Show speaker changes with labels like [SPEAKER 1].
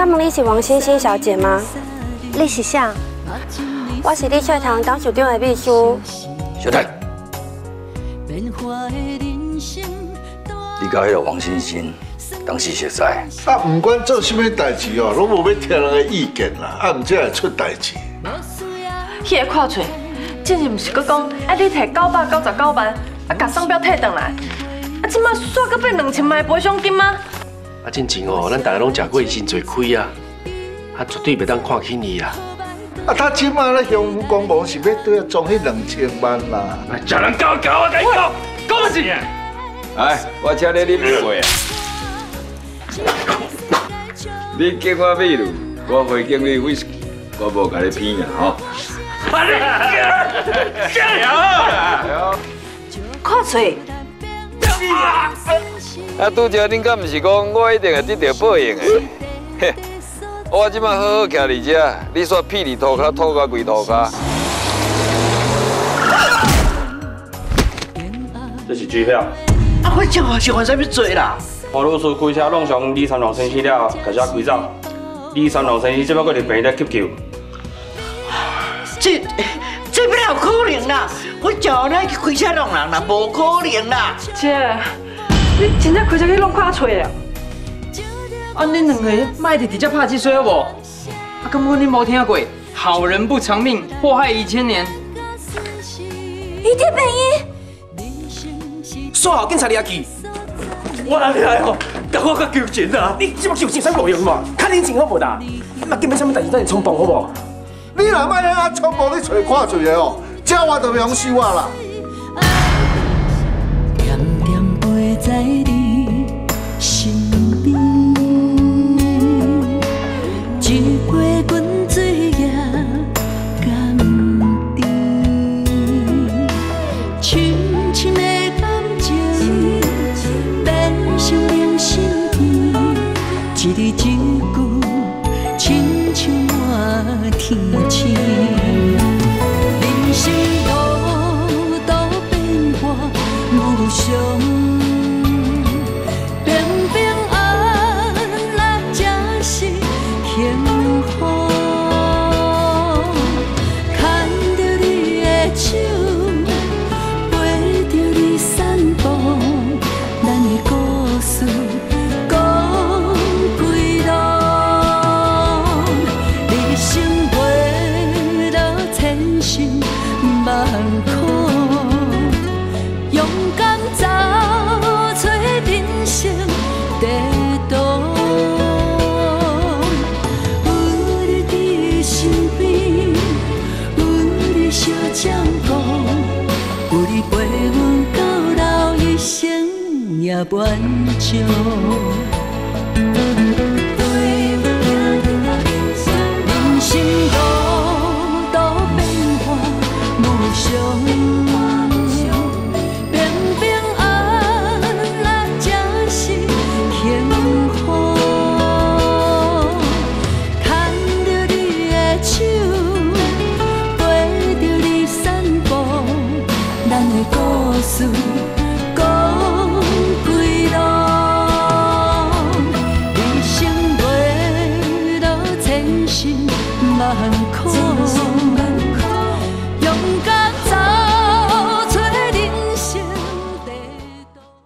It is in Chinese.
[SPEAKER 1] 敢问你是王欣欣小姐吗？
[SPEAKER 2] 你是啥？
[SPEAKER 1] 我是你社堂董事长的秘书。
[SPEAKER 3] 小太，你甲迄个王欣欣当时熟悉？
[SPEAKER 4] 啊，不管做什么代志哦，拢无要听人的意见啦，啊，唔则会出代志。
[SPEAKER 5] 迄个看嘴，之前唔是佮讲，啊，你摕999万，啊，甲商标退转来，啊，即马煞佮变2000万的赔偿金吗？
[SPEAKER 6] 啊，进前哦，咱大家拢食过真侪亏啊，啊，绝对袂当看轻伊啊。
[SPEAKER 4] 啊，他即马咧向公公是要对装迄2000万啦。
[SPEAKER 6] 叫人搞，我甲你讲，讲乜事？
[SPEAKER 7] 哎，我请你啉一杯啊！你敬我秘鲁，我会敬你威士忌，我无甲你骗啦吼。
[SPEAKER 5] 看嘴。
[SPEAKER 7] 啊，拄则恁敢毋是讲我一定会得到报应的？嘿，我即马好好徛伫遮，你煞屁里涂骹吐到规涂骹。
[SPEAKER 6] 这是支票。
[SPEAKER 8] 啊，我正话是换啥物做啦？
[SPEAKER 6] 黄律师开车弄上李三郎先生了，开车开走。李三郎先生即摆搁伫病院急救。
[SPEAKER 8] 这边有可能啦！我叫你去开车弄人啦，无可能啦！
[SPEAKER 5] 姐，你真正开车去弄看嘴啊？
[SPEAKER 9] 啊，恁两个卖伫直接拍汽水好无？啊，根本恁无听过，好人不长命，祸害1000年。
[SPEAKER 2] 伊伫病院。
[SPEAKER 6] 煞好警察抓去。我哪里来哦？甲我甲求情啊！你即摆求情啥无用嘛？看恁情好无啦？你嘛根本啥物代志等你冲动好无？
[SPEAKER 4] 你若卖啊冲动，你找看罪的哦，这我就用死我啦。
[SPEAKER 10] 点点陪在你身边，一杯滚水也甘甜，深深的感情变成明心片，一字一句亲像我天星。人生路途变化无常，平平安安才是幸福。牵着你的手，陪着你散步，咱的故事讲几路。一生陪到千辛万苦，勇敢走出人生地图。有你伫身边，有你相照顾，有你陪阮到老，一生也满足。